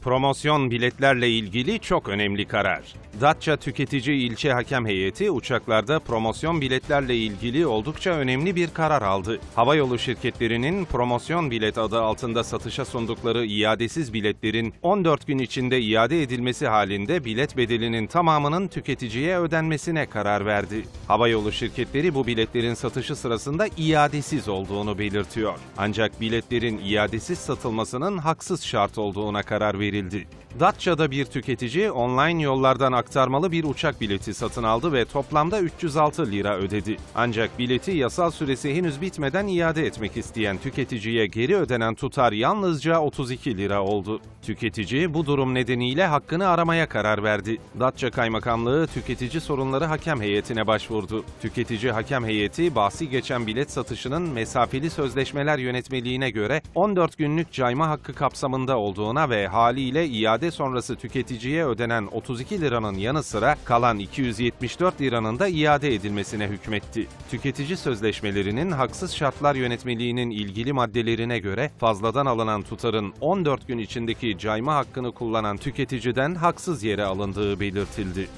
Promosyon biletlerle ilgili çok önemli karar. Datça Tüketici İlçe Hakem Heyeti uçaklarda promosyon biletlerle ilgili oldukça önemli bir karar aldı. Havayolu şirketlerinin promosyon bilet adı altında satışa sundukları iadesiz biletlerin 14 gün içinde iade edilmesi halinde bilet bedelinin tamamının tüketiciye ödenmesine karar verdi. Havayolu şirketleri bu biletlerin satışı sırasında iadesiz olduğunu belirtiyor. Ancak biletlerin iadesiz satılmasının haksız şart olduğuna karar verildi. Datça'da bir tüketici online yollardan aktarmalı bir uçak bileti satın aldı ve toplamda 306 lira ödedi. Ancak bileti yasal süresi henüz bitmeden iade etmek isteyen tüketiciye geri ödenen tutar yalnızca 32 lira oldu. Tüketici bu durum nedeniyle hakkını aramaya karar verdi. Datça Kaymakamlığı Tüketici Sorunları Hakem Heyeti'ne başvurdu. Tüketici Hakem Heyeti, bahsi geçen bilet satışının mesafeli sözleşmeler yönetmeliğine göre 14 günlük cayma hakkı kapsamında olduğuna ve haliyle iade sonrası tüketiciye ödenen 32 liranın yanı sıra kalan 274 liranın da iade edilmesine hükmetti. Tüketici sözleşmelerinin haksız şartlar yönetmeliğinin ilgili maddelerine göre fazladan alınan tutarın 14 gün içindeki cayma hakkını kullanan tüketiciden haksız yere alındığı belirtildi.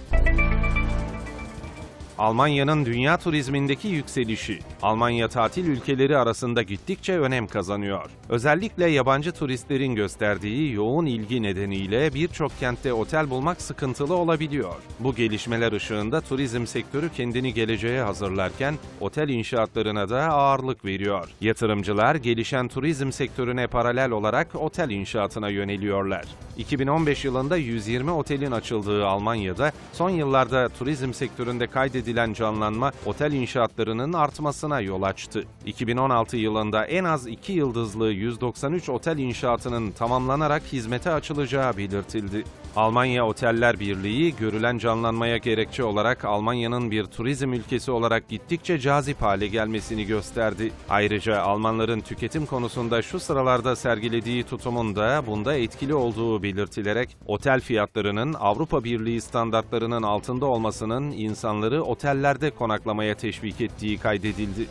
Almanya'nın dünya turizmindeki yükselişi, Almanya tatil ülkeleri arasında gittikçe önem kazanıyor. Özellikle yabancı turistlerin gösterdiği yoğun ilgi nedeniyle birçok kentte otel bulmak sıkıntılı olabiliyor. Bu gelişmeler ışığında turizm sektörü kendini geleceğe hazırlarken otel inşaatlarına da ağırlık veriyor. Yatırımcılar gelişen turizm sektörüne paralel olarak otel inşaatına yöneliyorlar. 2015 yılında 120 otelin açıldığı Almanya'da son yıllarda turizm sektöründe kaydedilen canlanma otel inşaatlarının artmasına yol açtı. 2016 yılında en az 2 yıldızlı 193 otel inşaatının tamamlanarak hizmete açılacağı belirtildi. Almanya Oteller Birliği, görülen canlanmaya gerekçe olarak Almanya'nın bir turizm ülkesi olarak gittikçe cazip hale gelmesini gösterdi. Ayrıca Almanların tüketim konusunda şu sıralarda sergilediği tutumun da bunda etkili olduğu belirtilerek, otel fiyatlarının Avrupa Birliği standartlarının altında olmasının insanları otellerde konaklamaya teşvik ettiği kaydedildi.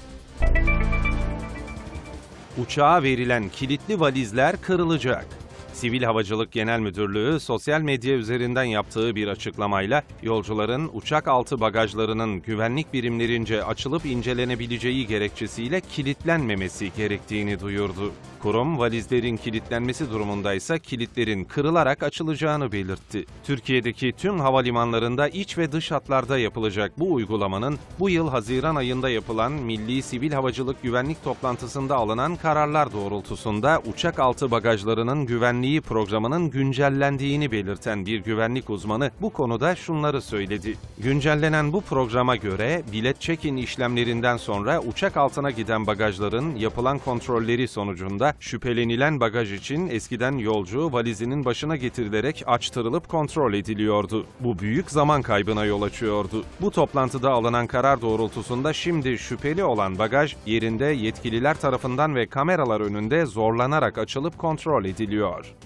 Uçağa verilen kilitli valizler kırılacak. Sivil Havacılık Genel Müdürlüğü sosyal medya üzerinden yaptığı bir açıklamayla yolcuların uçak altı bagajlarının güvenlik birimlerince açılıp incelenebileceği gerekçesiyle kilitlenmemesi gerektiğini duyurdu. Kurum, valizlerin kilitlenmesi durumunda ise kilitlerin kırılarak açılacağını belirtti. Türkiye'deki tüm havalimanlarında iç ve dış hatlarda yapılacak bu uygulamanın bu yıl Haziran ayında yapılan Milli Sivil Havacılık Güvenlik Toplantısında alınan kararlar doğrultusunda uçak altı bagajlarının güvenliği programının güncellendiğini belirten bir güvenlik uzmanı bu konuda şunları söyledi. Güncellenen bu programa göre bilet check-in işlemlerinden sonra uçak altına giden bagajların yapılan kontrolleri sonucunda şüphelenilen bagaj için eskiden yolcu valizinin başına getirilerek açtırılıp kontrol ediliyordu. Bu büyük zaman kaybına yol açıyordu. Bu toplantıda alınan karar doğrultusunda şimdi şüpheli olan bagaj yerinde yetkililer tarafından ve kameralar önünde zorlanarak açılıp kontrol ediliyor.